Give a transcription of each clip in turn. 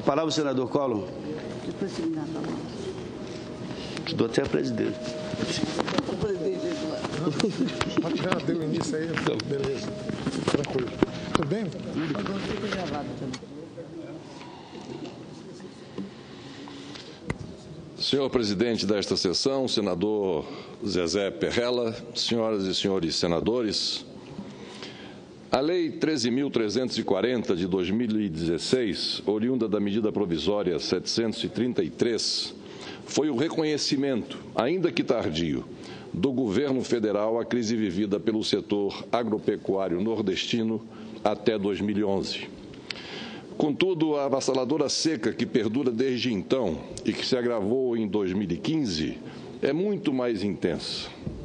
Com a palavra, o senador Collor. Depois você me dá a palavra. Estou até a presidente. O presidente agora. Já deu início aí? Beleza. Tranquilo. Tudo bem? Agora fica gravado também. Senhor presidente desta sessão, senador Zezé Perrella, senhoras e senhores senadores, a Lei 13.340 de 2016, oriunda da medida provisória 733, foi o reconhecimento, ainda que tardio, do governo federal à crise vivida pelo setor agropecuário nordestino até 2011. Contudo, a avassaladora seca que perdura desde então e que se agravou em 2015 é muito mais intensa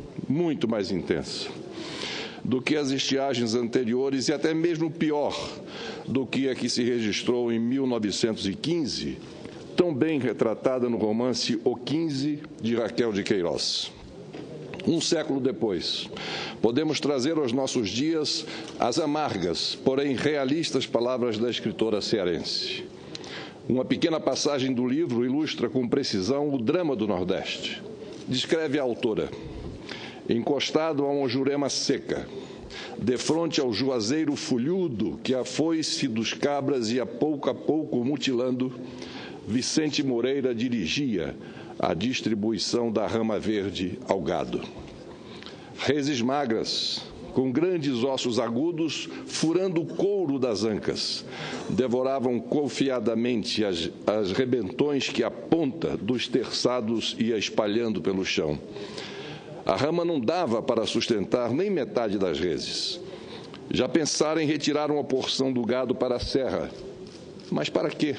do que as estiagens anteriores e até mesmo pior do que a que se registrou em 1915, tão bem retratada no romance O 15, de Raquel de Queiroz. Um século depois, podemos trazer aos nossos dias as amargas, porém realistas palavras da escritora cearense. Uma pequena passagem do livro ilustra com precisão o drama do Nordeste. Descreve a autora: encostado a uma jurema seca, defronte ao juazeiro folhudo que a foice dos cabras ia pouco a pouco mutilando, Vicente Moreira dirigia a distribuição da rama verde ao gado. Reses magras, com grandes ossos agudos, furando o couro das ancas, devoravam confiadamente as rebentões que a ponta dos terçados ia espalhando pelo chão. A rama não dava para sustentar nem metade das reses. Já pensaram em retirar uma porção do gado para a serra. Mas para quê?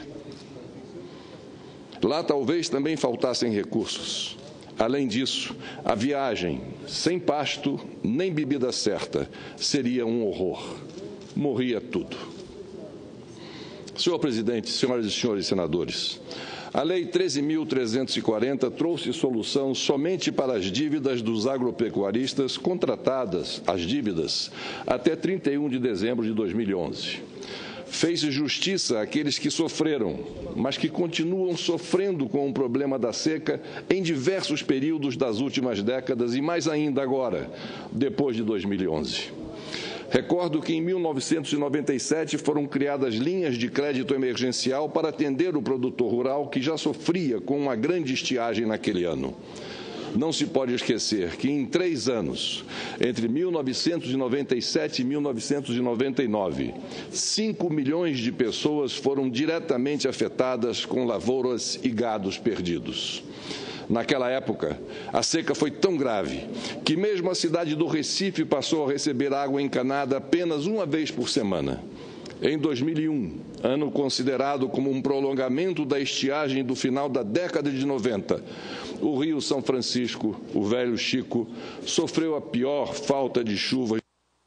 Lá talvez também faltassem recursos. Além disso, a viagem, sem pasto nem bebida certa, seria um horror. Morria tudo. Senhor presidente, senhoras e senhores senadores, a Lei 13.340 trouxe solução somente para as dívidas dos agropecuaristas contratadas, as dívidas, até 31 de dezembro de 2011. Fez justiça àqueles que sofreram, mas que continuam sofrendo com o problema da seca em diversos períodos das últimas décadas e mais ainda agora, depois de 2011. Recordo que em 1997 foram criadas linhas de crédito emergencial para atender o produtor rural que já sofria com uma grande estiagem naquele ano. Não se pode esquecer que em 3 anos, entre 1997 e 1999, 5 milhões de pessoas foram diretamente afetadas com lavouras e gados perdidos. Naquela época, a seca foi tão grave que mesmo a cidade do Recife passou a receber água encanada apenas uma vez por semana. Em 2001, ano considerado como um prolongamento da estiagem do final da década de 90, o Rio São Francisco, o Velho Chico, sofreu a pior falta de chuva.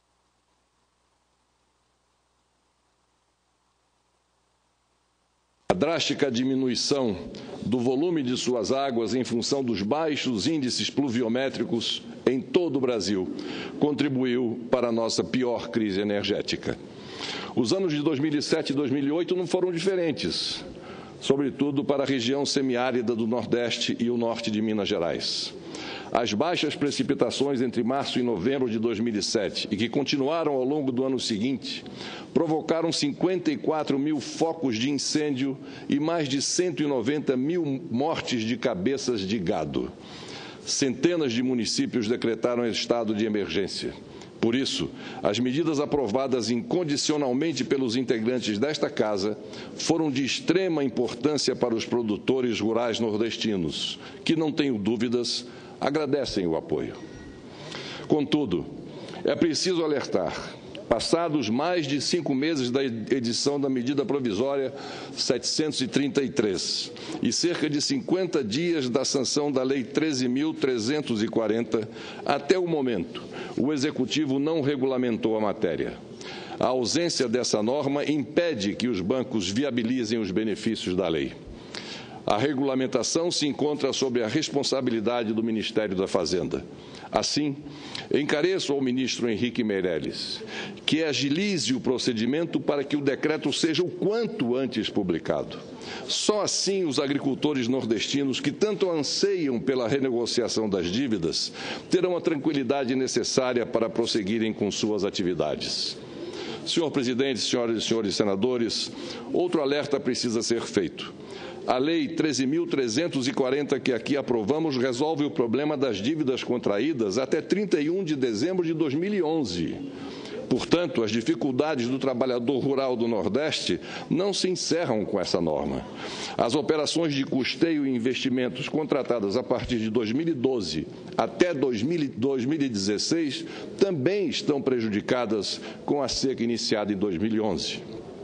A drástica diminuição do volume de suas águas em função dos baixos índices pluviométricos em todo o Brasil contribuiu para a nossa pior crise energética. Os anos de 2007 e 2008 não foram diferentes, sobretudo para a região semiárida do Nordeste e o norte de Minas Gerais. As baixas precipitações entre março e novembro de 2007 e que continuaram ao longo do ano seguinte provocaram 54 mil focos de incêndio e mais de 190 mil mortes de cabeças de gado. Centenas de municípios decretaram estado de emergência. Por isso, as medidas aprovadas incondicionalmente pelos integrantes desta Casa foram de extrema importância para os produtores rurais nordestinos, que, não tenho dúvidas, agradecem o apoio. Contudo, é preciso alertar, passados mais de 5 meses da edição da medida provisória 733 e cerca de 50 dias da sanção da Lei 13.340, até o momento, o Executivo não regulamentou a matéria. A ausência dessa norma impede que os bancos viabilizem os benefícios da lei. A regulamentação se encontra sob a responsabilidade do Ministério da Fazenda. Assim, encareço ao ministro Henrique Meirelles que agilize o procedimento para que o decreto seja o quanto antes publicado. Só assim os agricultores nordestinos que tanto anseiam pela renegociação das dívidas terão a tranquilidade necessária para prosseguirem com suas atividades. Senhor presidente, senhoras e senhores senadores, outro alerta precisa ser feito. A Lei 13.340, que aqui aprovamos, resolve o problema das dívidas contraídas até 31 de dezembro de 2011. Portanto, as dificuldades do trabalhador rural do Nordeste não se encerram com essa norma. As operações de custeio e investimentos contratadas a partir de 2012 até 2016 também estão prejudicadas com a seca iniciada em 2011.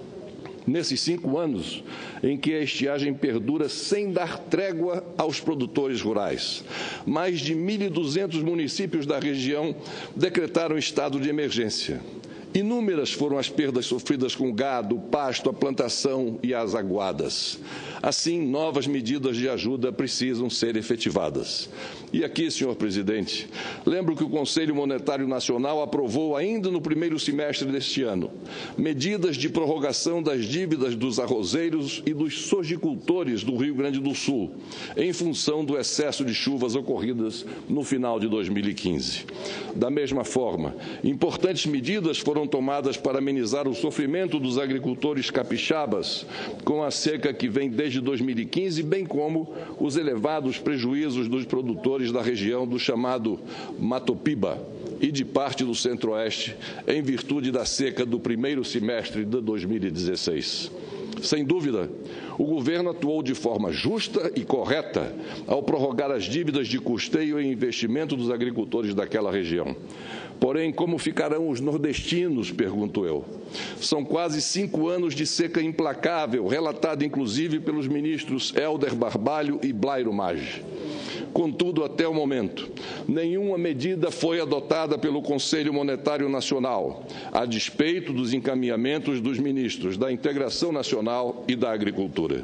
Nesses 5 anos em que a estiagem perdura sem dar trégua aos produtores rurais, mais de 1.200 municípios da região decretaram estado de emergência. Inúmeras foram as perdas sofridas com o gado, o pasto, a plantação e as aguadas. Assim, novas medidas de ajuda precisam ser efetivadas. E aqui, senhor presidente, lembro que o Conselho Monetário Nacional aprovou ainda no primeiro semestre deste ano medidas de prorrogação das dívidas dos arrozeiros e dos sojicultores do Rio Grande do Sul, em função do excesso de chuvas ocorridas no final de 2015. Da mesma forma, importantes medidas foram tomadas para amenizar o sofrimento dos agricultores capixabas com a seca que vem desde 2015, bem como os elevados prejuízos dos produtores da região do chamado Mato Piba e de parte do Centro-Oeste, em virtude da seca do primeiro semestre de 2016. Sem dúvida, o governo atuou de forma justa e correta ao prorrogar as dívidas de custeio e investimento dos agricultores daquela região. Porém, como ficarão os nordestinos, pergunto eu? São quase 5 anos de seca implacável, relatada inclusive pelos ministros Helder Barbalho e Blairo Maggi. Contudo, até o momento, nenhuma medida foi adotada pelo Conselho Monetário Nacional, a despeito dos encaminhamentos dos ministros da Integração Nacional e da Agricultura.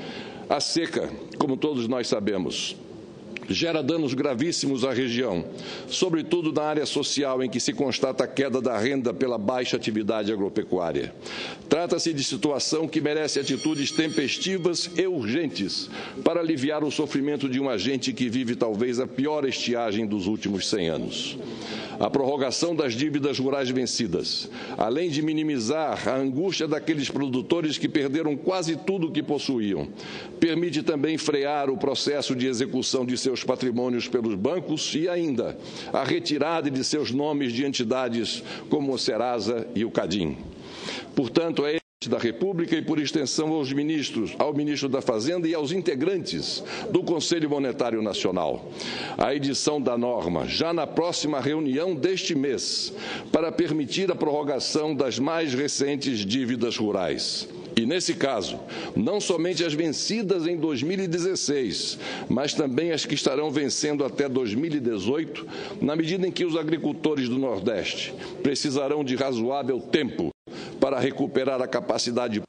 A seca, como todos nós sabemos, gera danos gravíssimos à região, sobretudo na área social em que se constata a queda da renda pela baixa atividade agropecuária. Trata-se de situação que merece atitudes tempestivas e urgentes para aliviar o sofrimento de uma gente que vive talvez a pior estiagem dos últimos 100 anos. A prorrogação das dívidas rurais vencidas, além de minimizar a angústia daqueles produtores que perderam quase tudo o que possuíam, permite também frear o processo de execução de seus patrimônios pelos bancos e ainda a retirada de seus nomes de entidades como o Serasa e o Cadim. Portanto, é da República e, por extensão, ao ministro da Fazenda e aos integrantes do Conselho Monetário Nacional, a edição da norma já na próxima reunião deste mês para permitir a prorrogação das mais recentes dívidas rurais. E, nesse caso, não somente as vencidas em 2016, mas também as que estarão vencendo até 2018, na medida em que os agricultores do Nordeste precisarão de razoável tempo para recuperar a capacidade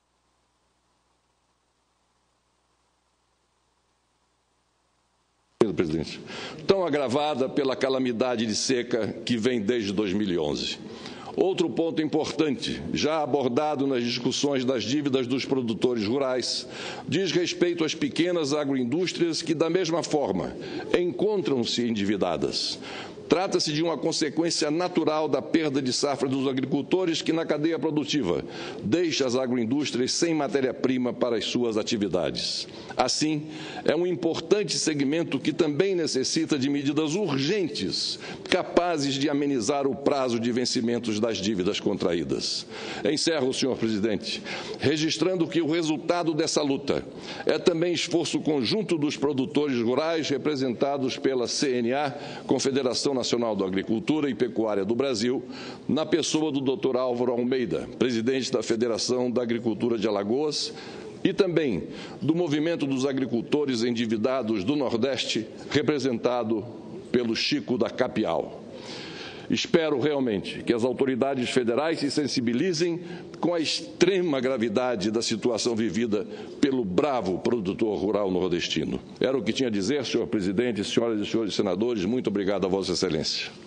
presidente, tão agravada pela calamidade de seca que vem desde 2011. Outro ponto importante, já abordado nas discussões das dívidas dos produtores rurais, diz respeito às pequenas agroindústrias que, da mesma forma, encontram-se endividadas. Trata-se de uma consequência natural da perda de safra dos agricultores que, na cadeia produtiva, deixa as agroindústrias sem matéria-prima para as suas atividades. Assim, é um importante segmento que também necessita de medidas urgentes, capazes de amenizar o prazo de vencimentos das dívidas contraídas. Encerro, senhor presidente, registrando que o resultado dessa luta é também esforço conjunto dos produtores rurais, representados pela CNA, Confederação Nacional da Agricultura e Pecuária do Brasil, na pessoa do Dr. Álvaro Almeida, presidente da Federação da Agricultura de Alagoas, e também do Movimento dos Agricultores Endividados do Nordeste, representado pelo Chico da Capial. Espero realmente que as autoridades federais se sensibilizem com a extrema gravidade da situação vivida pelo bravo produtor rural nordestino. Era o que tinha a dizer, senhor presidente, senhoras e senhores senadores. Muito obrigado a Vossa Excelência.